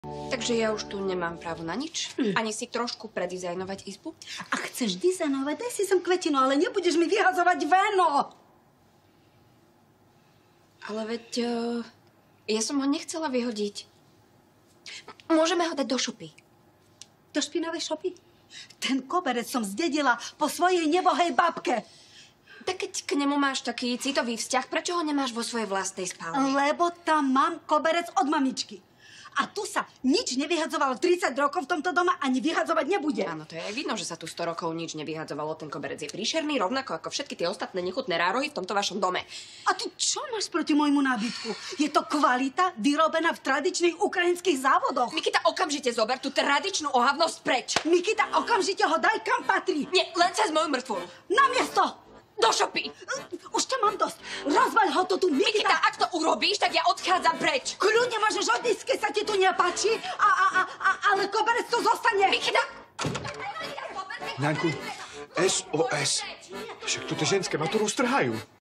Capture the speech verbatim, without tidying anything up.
Takže ja už tu nemám právo na nič? Mm. Ani si trošku predizajnovať izbu? A chceš dizajnovať? Daj si sem kvetinu, ale nebudeš mi vyhazovať veno. Ale veď... Uh, ja som ho nechcela vyhodiť. Môžeme ho dať do šupy. Do špinavej šopy? Ten koberec som zdedila po svojej nebohej babke. Tak keď k nemu máš taký citový vzťah, prečo ho nemáš vo svojej vlastnej spálni? Lebo tam mám koberec od mamičky. A tu sa nič nevyhadzovalo tridsať rokov v tomto dome, ani vyhadzovať nebude. Áno, to je aj vidno, že sa tu sto rokov nič nevyhadzovalo. Ten koberec je príšerný, rovnako ako všetky tie ostatné nechutné rárohy v tomto vašom dome. A ty čo máš proti môjmu nábytku? Je to kvalita vyrobená v tradičných ukrajinských závodoch. Mikita, okamžite zober tú tradičnú ohavnosť preč. Mikita, okamžite ho daj kam patrí. Nie, len cez moju mŕtvolu. Na miesto! Do šopy! Už ťa mám dosť. Rozbaľ ho to tu, Mikita. Mikita, ak to urobíš, tak ja odchádzam preč. Kľudne môžeš odísť, keď sa ti tu nepáči, a, a, a, a, ale koberec tu zostane. Mikita! Ňaňku, es o es. Však tu tie ženské ma tu roztrhajú.